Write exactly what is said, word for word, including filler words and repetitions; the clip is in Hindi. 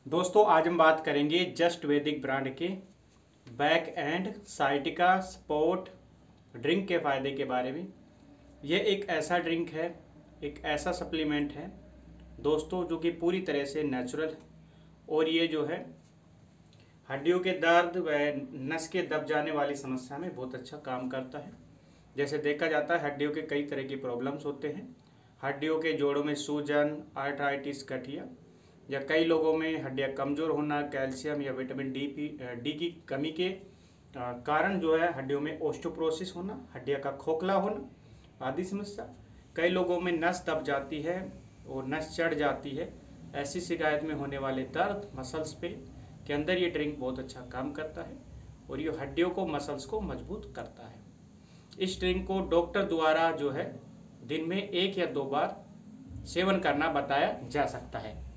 दोस्तों आज हम बात करेंगे जस्ट वैदिक ब्रांड के back and sciatica sport drink के फ़ायदे के बारे में। यह एक ऐसा ड्रिंक है, एक ऐसा सप्लीमेंट है दोस्तों जो कि पूरी तरह से नेचुरल है और ये जो है हड्डियों के दर्द व नस के दब जाने वाली समस्या में बहुत अच्छा काम करता है। जैसे देखा जाता है हड्डियों के कई तरह की प्रॉब्लम्स होते हैं, हड्डियों के जोड़ों में सूजन, आर्थराइटिस, गठिया या कई लोगों में हड्डियां कमज़ोर होना, कैल्शियम या विटामिन डी पी डी की कमी के कारण जो है हड्डियों में ओस्टियोपोरोसिस होना, हड्डियां का खोखला होना आदि समस्या। कई लोगों में नस दब जाती है और नस चढ़ जाती है। ऐसी शिकायत में होने वाले दर्द, मसल्स पे के अंदर ये ड्रिंक बहुत अच्छा काम करता है और ये हड्डियों को, मसल्स को मजबूत करता है। इस ड्रिंक को डॉक्टर द्वारा जो है दिन में एक या दो बार सेवन करना बताया जा सकता है।